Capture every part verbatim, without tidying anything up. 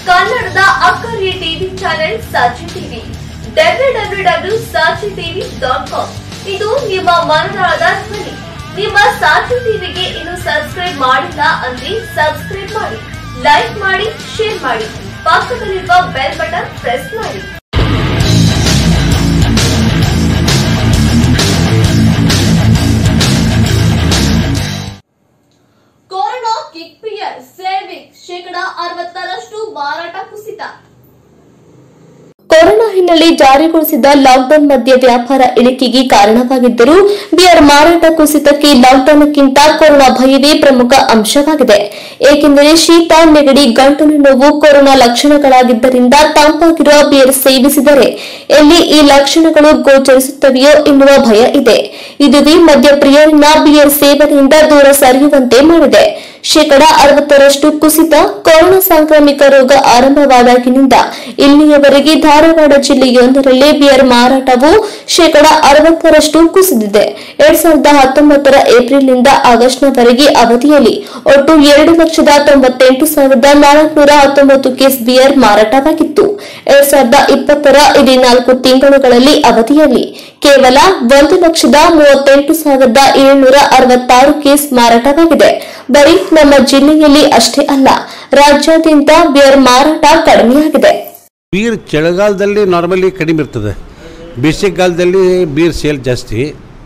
ಕನ್ನಡದ ಅಕ್ಕರೆ TV channel Saachi TV W W W Saachi TV dot com ಇದು ನಿಮ್ಮ ಮನದಾಳದ ಧ್ವನಿ. ನಿಮ್ಮ ಸಾಚಿ ಟಿವಿಗೆ ಇನ್ನು ಸಬ್ಸ್ಕ್ರೈಬ್ ಮಾಡಿಲ್ಲ ಅಂದ್ರೆ ಸಬ್ಸ್ಕ್ರೈಬ್ ಮಾಡಿ, ಲೈಕ್ ಮಾಡಿ, ಶೇರ್ ಮಾಡಿ, ಪಕ್ಕದಲ್ಲಿರುವ ಬೆಲ್ ಬಟನ್ ಪ್ರೆಸ್ ಮಾಡಿ. ಕೊರೋನಾ ಕಿಕ್ ಪಿಯರ್ ಸೇವಿಂಗ್ ಶೇಕಡ ಅರವತ್ತರಷ್ಟು ಮಾರಾಟ ಕುಸಿತ. ಕೊರೋನಾ ಹಿನ್ನೆಲೆ ಜಾರಿಗೊಳಿಸಿದ ಲಾಕ್ಡೌನ್ ಮಧ್ಯೆ ವ್ಯಾಪಾರ ಇಳಿಕೆಗೆ ಕಾರಣವಾಗಿದ್ದರೂ ಬಿಯರ್ ಮಾರಾಟ ಕುಸಿತಕ್ಕೆ ಲಾಕ್ಡೌನ್ಗಿಂತ ಕೊರೋನಾ ಭಯವೇ ಪ್ರಮುಖ ಅಂಶವಾಗಿದೆ. ಏಕೆಂದರೆ ಶೀತ, ನೆಗಡಿ, ಗಂಟಲು ನೋವು ಕೊರೋನಾ ಲಕ್ಷಣಗಳಾಗಿದ್ದರಿಂದ ತಂಪಾಗಿರುವ ಬಿಯರ್ ಸೇವಿಸಿದರೆ ಎಲ್ಲಿ ಈ ಲಕ್ಷಣಗಳು ಗೋಚರಿಸುತ್ತವೆಯೋ ಎನ್ನುವ ಭಯ ಇದೆ. ಇದುವೇ ಮದ್ಯಪ್ರಿಯರನ್ನ ಬಿಯರ್ ಸೇವನೆಯಿಂದ ದೂರ ಸರಿಯುವಂತೆ ಮಾಡಿದೆ. ಶೇಕಡ ಅರವತ್ತರಷ್ಟು ಕುಸಿತ. ಕೊರೋನಾ ಸಾಂಕ್ರಾಮಿಕ ರೋಗ ಆರಂಭವಾದಾಗಿನಿಂದ ಇಲ್ಲಿಯವರೆಗೆ ಧಾರವಾಡ ಜಿಲ್ಲೆಯೊಂದರಲ್ಲಿ ಬಿಯರ್ ಮಾರಾಟವು ಶೇಕಡ ಅರವತ್ತರಷ್ಟು ಕುಸಿದಿದೆ. ಎರಡ್ ಸಾವಿರದ ಹತ್ತೊಂಬತ್ತರ ಏಪ್ರಿಲ್ನಿಂದ ಆಗಸ್ಟ್ನವರೆಗೆ ಅವಧಿಯಲ್ಲಿ ಒಟ್ಟು ಎರಡು ಲಕ್ಷದ ತೊಂಬತ್ತೆಂಟು ಸಾವಿರದ ನಾಲ್ಕುನೂರ ಹತ್ತೊಂಬತ್ತು ಕೇಸ್ ಬಿಯರ್ ಮಾರಾಟವಾಗಿತ್ತು. ಎರಡ್ ಸಾವಿರದ ಇಪ್ಪತ್ತರ ಇಡೀ ನಾಲ್ಕು ತಿಂಗಳುಗಳಲ್ಲಿ ಅವಧಿಯಲ್ಲಿ ಕೇವಲ ಒಂದು ಲಕ್ಷದ ಮೂವತ್ತೆಂಟು ಸಾವಿರದ ಏಳುನೂರ ಅರವತ್ತಾರು ಕೇಸ್ ಮಾರಾಟವಾಗಿದೆ. ಬರೀ ನಮ್ಮ ಜಿಲ್ಲೆಯಲ್ಲಿ ಅಷ್ಟೇ ಅಲ್ಲ, ರಾಜ್ಯಾದ್ಯಂತ ಬಿಯರ್ ಮಾರಾಟ ಕಡಿಮೆಯಾಗಿದೆ. ಬೀರ್ ಚಳಿಗಾಲದಲ್ಲಿ ನಾರ್ಮಲಿ ಕಡಿಮೆ ಇರ್ತದೆ, ಬೇಸಿಗೆಗಾಲದಲ್ಲಿ ಬೀರ್ ಸೇಲ್ ಜಾಸ್ತಿ.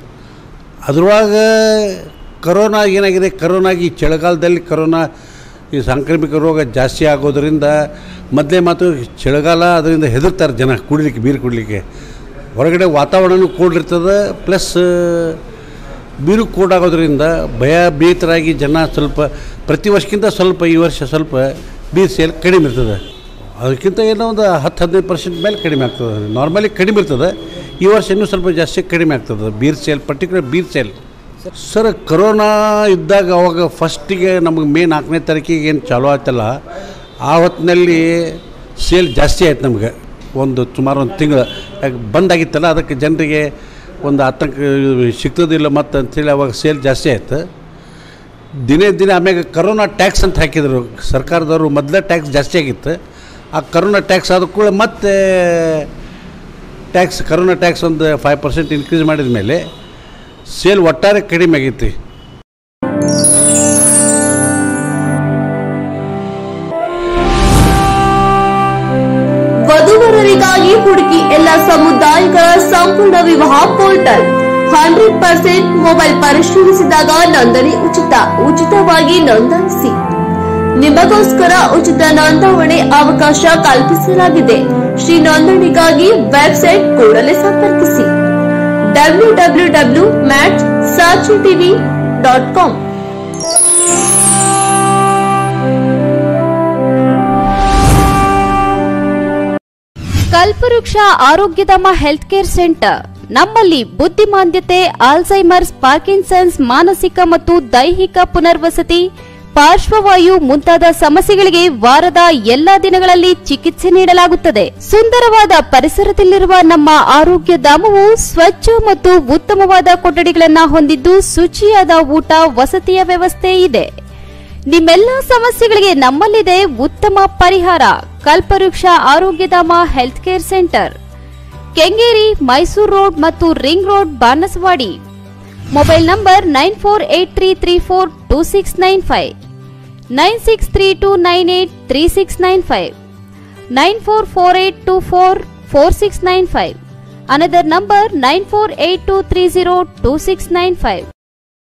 ಅದರೊಳಗೆ ಕರೋನಾ ಏನಾಗಿದೆ, ಕರೋನಾಗಿ ಚಳಿಗಾಲದಲ್ಲಿ ಕರೋನಾ ಈ ಸಾಂಕ್ರಾಮಿಕ ರೋಗ ಜಾಸ್ತಿ ಆಗೋದರಿಂದ ಮೊದಲೇ ಮಾತು ಚಳಿಗಾಲ, ಅದರಿಂದ ಹೆದರ್ತಾರೆ ಜನ ಕುಡಿಲಿಕ್ಕೆ, ಬೀರ್ ಕುಡಲಿಕ್ಕೆ. ಹೊರಗಡೆ ವಾತಾವರಣನೂ ಕೂಡಿರ್ತದೆ, ಪ್ಲಸ್ ಬೀರು ಕೂಡಾಗೋದ್ರಿಂದ ಭಯ ಭೀತರಾಗಿ ಜನ ಸ್ವಲ್ಪ ಪ್ರತಿ ವರ್ಷಕ್ಕಿಂತ ಸ್ವಲ್ಪ ಈ ವರ್ಷ ಸ್ವಲ್ಪ ಬೀರ್ ಸೇಲ್ ಕಡಿಮೆ ಇರ್ತದೆ. ಅದಕ್ಕಿಂತ ಏನೋ ಒಂದು ಹತ್ತು ಹದಿನೈದು ಪರ್ಸೆಂಟ್ ಮೇಲೆ ಕಡಿಮೆ ಆಗ್ತದೆ. ನಾರ್ಮಲಿ ಕಡಿಮೆ ಇರ್ತದೆ, ಈ ವರ್ಷ ಇನ್ನೂ ಸ್ವಲ್ಪ ಜಾಸ್ತಿ ಕಡಿಮೆ ಆಗ್ತದೆ beer sale, particular beer sale. Sir, corona ಇದ್ದಾಗ ಅವಾಗ ಫಸ್ಟಿಗೆ ನಮಗೆ ಮೇ ನಾಲ್ಕನೇ ತಾರೀಕಿಗೆ ಏನು ಚಾಲೂ ಆಯ್ತಲ್ಲ, ಆ ಹೊತ್ತಿನಲ್ಲಿ ಸೇಲ್ ಜಾಸ್ತಿ ಆಯ್ತು ನಮಗೆ. ಒಂದು ಸುಮಾರು ಒಂದು ತಿಂಗಳು ಯಾಕೆ ಬಂದಾಗಿತ್ತಲ್ಲ, ಅದಕ್ಕೆ ಜನರಿಗೆ ಒಂದು ಆತಂಕ ಸಿಗ್ತದಿಲ್ಲ ಮತ್ತು ಅಂಥೇಳಿ ಅವಾಗ ಸೇಲ್ ಜಾಸ್ತಿ ಆಯ್ತು. ದಿನೇ ದಿನ ಆಮ್ಯಾಗ ಕರೋನಾ ಟ್ಯಾಕ್ಸ್ ಅಂತ ಹಾಕಿದರು ಸರ್ಕಾರದವರು. ಮೊದಲೇ ಟ್ಯಾಕ್ಸ್ ಜಾಸ್ತಿ ಆಗಿತ್ತು, ಆ ಕರೋನಾ ಟ್ಯಾಕ್ಸ್ ಆದ ಕೂಡ ಮತ್ತೆ ಟ್ಯಾಕ್ಸ್ ಕರೋನಾ ಟ್ಯಾಕ್ಸ್ ಒಂದು ಫೈವ್ ಪರ್ಸೆಂಟ್ ಇನ್ಕ್ರೀಸ್ ಮಾಡಿದ ಮೇಲೆ ಸೇಲ್ ಒಟ್ಟಾರೆ ಕಡಿಮೆ ಆಗೈತಿ. ವಧುವರರಿಗಾಗಿ ಹುಡುಕಿ ಎಲ್ಲ ಸಮುದಾಯಗಳ ಸಂಪೂರ್ಣ ವಿವಾಹ ಪೋರ್ಟಲ್. ಹಂಡ್ರೆಡ್ ಪರ್ಸೆಂಟ್ ಮೊಬೈಲ್ ಪರಿಶೀಲಿಸಿದಾಗ ನೋಂದಣಿ ಉಚಿತ. ಉಚಿತವಾಗಿ ನೋಂದಾಯಿಸಿ. ನಿಮಗೋಸ್ಕರ ಉಚಿತ ನೋಂದಾವಣೆ ಅವಕಾಶ ಕಲ್ಪಿಸಲಾಗಿದೆ. ಶ್ರೀ ನೋಂದಣಿಗಾಗಿ ವೆಬ್ಸೈಟ್ ಕೂಡಲೇ ಸಂಪರ್ಕಿಸಿ W W W mat Saachi TV dot com. Kalpavriksha Arogyadhama health care centre. ನಮ್ಮಲ್ಲಿ ಬುದ್ಧಿಮಾಂದ್ಯತೆ, ಆಲ್ಝೈಮರ್ಸ್, ಪಾರ್ಕಿನ್ಸನ್ಸ್, ಮಾನಸಿಕ ಮತ್ತು ದೈಹಿಕ ಪುನರ್ವಸತಿ, ಪಾರ್ಶ್ವವಾಯು ಮುಂತಾದ ಸಮಸ್ಯೆಗಳಿಗೆ ವಾರದ ಎಲ್ಲಾ ದಿನಗಳಲ್ಲಿ ಚಿಕಿತ್ಸೆ ನೀಡಲಾಗುತ್ತದೆ. ಸುಂದರವಾದ ಪರಿಸರದಲ್ಲಿರುವ ನಮ್ಮ ಆರೋಗ್ಯ ಧಾಮವು ಸ್ವಚ್ಛ ಮತ್ತು ಉತ್ತಮವಾದ ಕೊಠಡಿಗಳನ್ನು ಹೊಂದಿದ್ದು ಶುಚಿಯಾದ ಊಟ, ವಸತಿಯ ವ್ಯವಸ್ಥೆ ಇದೆ. ನಿಮ್ಮೆಲ್ಲ ಸಮಸ್ಯೆಗಳಿಗೆ ನಮ್ಮಲ್ಲಿದೆ ಉತ್ತಮ ಪರಿಹಾರ. Kalpavriksha Arogyadhama health care centre, Kengeri, Mysuru road ಮತ್ತು ring road, Banaswadi. Mobile number nine four eight three three four two six nine five, nine six three two nine eight three six nine five, nine four four eight two four four six nine five. Another number nine four eight two three zero two six nine five.